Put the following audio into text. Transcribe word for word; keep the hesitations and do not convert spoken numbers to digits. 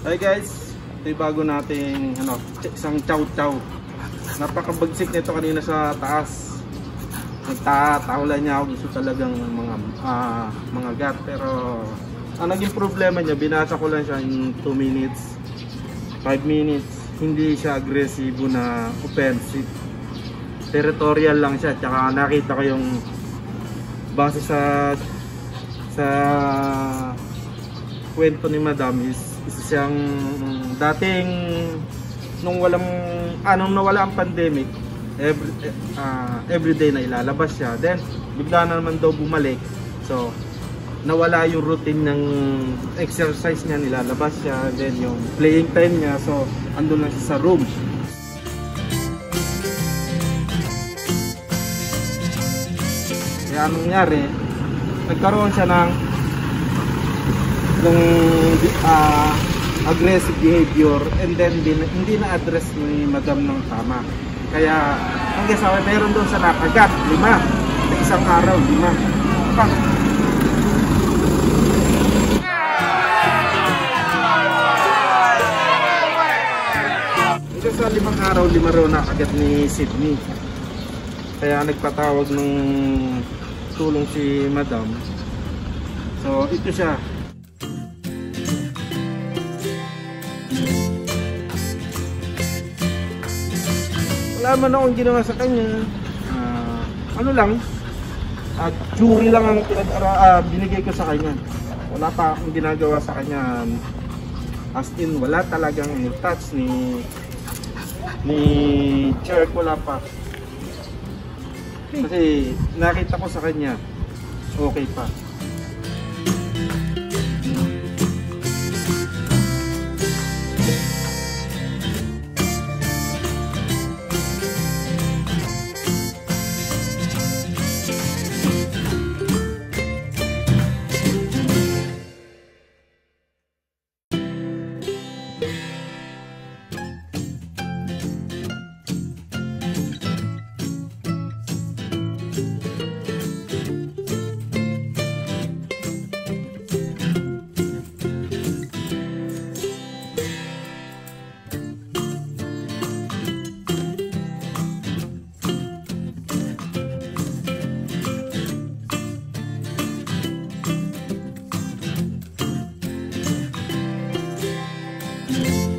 Hi guys, ito yung bago nating ano, isang chow chow. Napakabagsik nito kanina sa taas. Nagtatahulan niya ako, gusto talagang mga uh, mga gat. Pero ang naging problema niya, binasa ko lang siya in two minutes, five minutes. Hindi siya agresibo na offensive. Territorial lang siya. Tsaka nakita ko yung base sa sa kwento ni Madam is isa siyang dating nung walang anong nawala ang pandemic, every uh, everyday na ilalabas siya, then bigla na naman daw bumalik, so nawala yung routine ng exercise niya, nilalabas siya, then yung playing time niya, so andun lang siya sa room. Kaya anong nangyari, nagkaroon siya ng ng uh, aggressive behavior, and then hindi, hindi na-address ni Madam ng tama. Kaya hanggang sa meron doon sa nakagat, lima. Sa isang araw, lima. Ah. Hanggang sa limang araw, lima raw nakagat ni Sydney. Kaya nagpatawag ng tulong si Madam. So ito siya. Wala man akong ginawa sa kanya, uh, ano lang, at uh, jury lang ang uh, binigay ko sa kanya. Wala pa akong ginagawa sa kanya, as in wala talagang touch ni ni Cherk, wala pa. Kasi nakita ko sa kanya, okay pa. you.